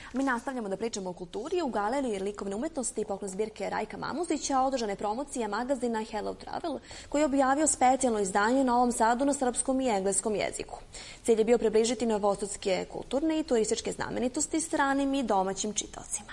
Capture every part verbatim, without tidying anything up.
Mi nastavljamo da pričamo o kulturi. U Galeriji likovne umetnosti poklon zbirke Rajka Mamuzića održana je promocija magazina Hello Travel, koji je objavio specijalno izdanje na Novom Sadu na srpskom i engleskom jeziku. Cilj je bio približiti novosadske kulturne i turističke znamenitosti stranim i domaćim čitaocima.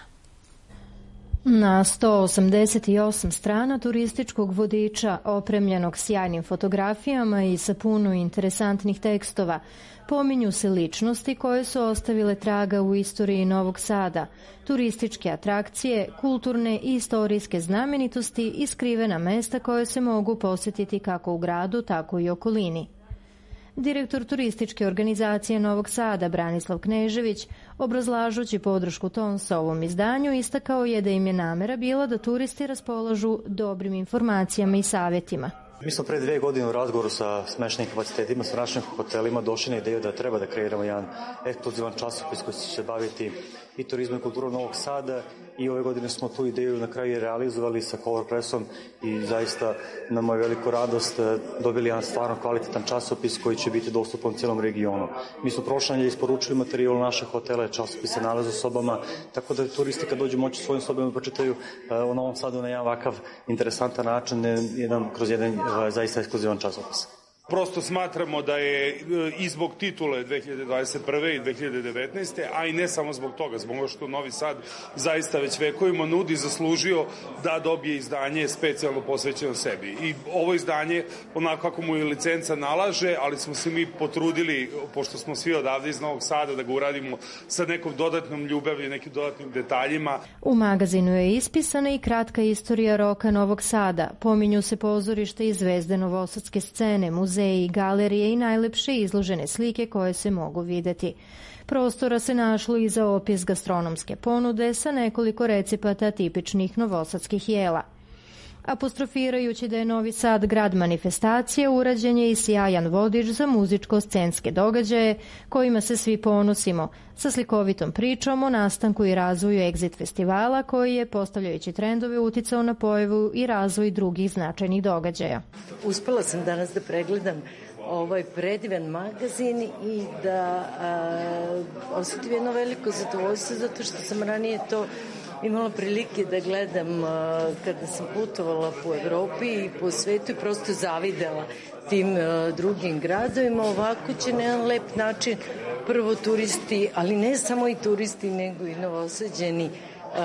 Na sto osamdeset osam strana turističkog vodiča, opremljenog sjajnim fotografijama i sa puno interesantnih tekstova, pominju se ličnosti koje su ostavile traga u istoriji Novog Sada, turističke atrakcije, kulturne i istorijske znamenitosti i skrivena mesta koje se mogu posjetiti kako u gradu, tako i okolini. Direktor turističke organizacije Novog Sada, Branislav Knežević, obrazlažući podršku Tonsa ovom izdanju, istakao je da im je namera bila da turisti raspolažu dobrim informacijama i savjetima. Mi smo pre dve godine u razgovoru sa smeštenim kapacitetima, sa našim hotelima došli na ideju da treba da kreiramo jedan ekskluzivan časopis koji će se baviti i turizmom i kulturom Novog Sada i ove godine smo tu ideju na kraju realizovali sa Color Pressom i zaista na moju veliku radost dobili jedan stvarno kvalitetan časopis koji će biti dostupan cijelom regionu. Mi smo prošle nedelje isporučili materijal naše hotele, časopise nalaze u sobama, tako da turisti kad dođu moći svojim sobama pročitaju u Novom Sadu na jedan ovakav interesantan način, jedan, kroz jedan zaista ekskluzivan časopis. Prosto smatramo da je i zbog titule dve hiljade dvadeset prve i dve hiljade devetnaeste. a i ne samo zbog toga, zbog što Novi Sad zaista već vekovima nudi, zaslužio da dobije izdanje specijalno posvećeno sebi. I ovo izdanje, onako kako mu je licenca nalaže, ali smo se mi potrudili, pošto smo svi odavde iz Novog Sada, da ga uradimo sa nekom dodatnom ljubavlju, nekim dodatnim detaljima. U magazinu je ispisana i kratka istorija roka Novog Sada. Pominju se pozorište i zvezde novosadske scene, muzeje, i galerije i najlepše izložene slike koje se mogu videti. Prostora se našlo i za opis gastronomske ponude sa nekoliko recepata tipičnih novosadskih jela. Apostrofirajući da je Novi Sad grad manifestacije, urađen je i sjajan vodič za muzičko-scenske događaje kojima se svi ponosimo, sa slikovitom pričom o nastanku i razvoju Exit festivala koji je, postavljajući trendove, uticao na pojavu i razvoj drugih značajnih događaja. Uspela sam danas da pregledam ovaj predivan magazin i da a, osjetim jedno veliko zadovoljstvo zato što sam ranije to imala prilike da gledam uh, kada sam putovala po Evropi i po svetu i prosto zavidela tim uh, drugim gradovima. Ovako će na jedan lep način prvo turisti, ali ne samo i turisti, nego i Novosađani uh,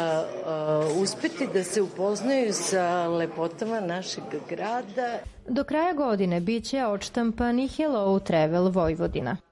uh, uspeti da se upoznaju sa lepotama našeg grada. Do kraja godine biće odštampan i Hello Travel Vojvodina.